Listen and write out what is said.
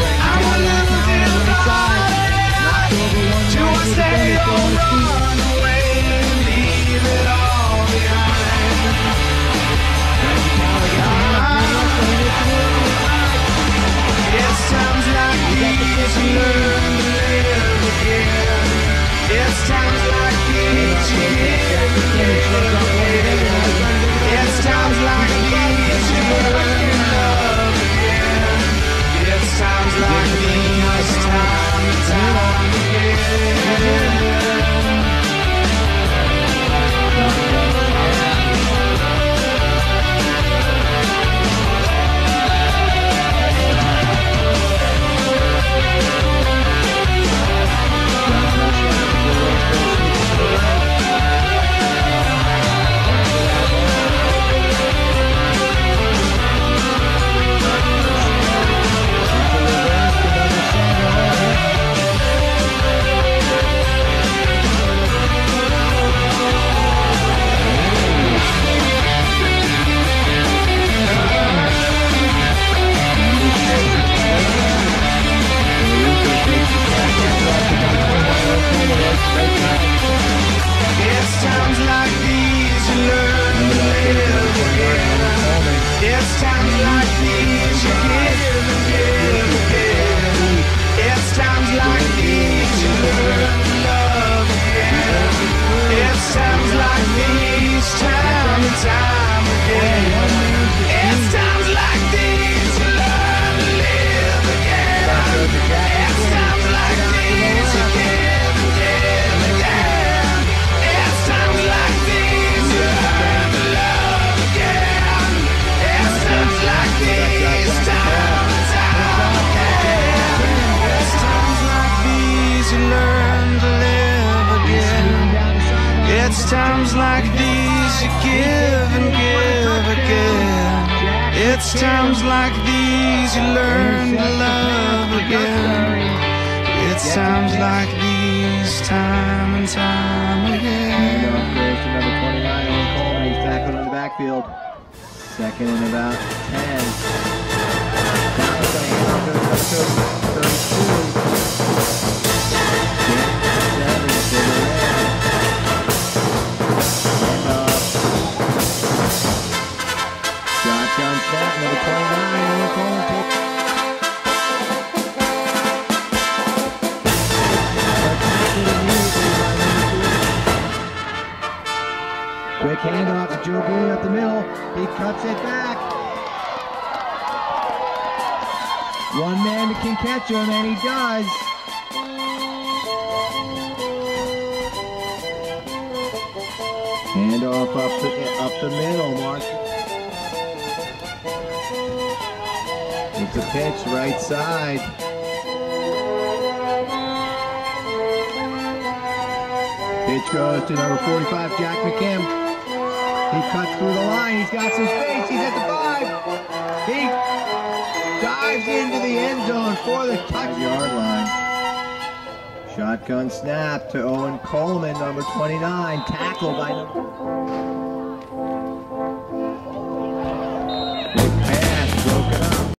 I'm a little divided. Do I stay or run away and leave it all behind? It's times like these you learn to live again. It's times like these you live again. It's times like these you learn to love again. It's times like these, time and time again. It's times like these you learn to live again. It's times like these you give and give again. It's times like these you learn to love again. It's times like these, time and time again. It's times like these you learn to live again. It's times like these you give and give again. It's times like these you learn to love again. It's times like these, time and time again. It's times like these you learn to live again. It's times like these you give and give again. It's times like these you learn to love again. It's times like these, time and time again. Goes to number 29, Owen Coleman. He's tackled in the backfield. Second and about 10. Now it's going to hand off to number 32. Shotgun snap, number 29, Owen Coleman. Quick handoff to Joe Green up the middle. He cuts it back. One man that can catch him, and he does. Handoff up the middle, Mark. It's a pitch right side. Pitch goes to number 45, Jack McKim. He cuts through the line. He's got some space. He's at the 5. He dives into the end zone for the touch-yard line. Shotgun snap to Owen Coleman, number 29. Tackled by number